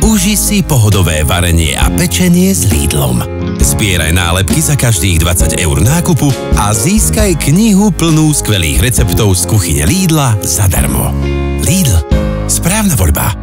Uži si pohodové varenie a pečenie s Lidlom. Zbieraj nálepky za každých 20 eur nákupu a získaj knihu plnú skvelých receptov z kuchyne Lidla zadarmo. Lidl. Správna voľba.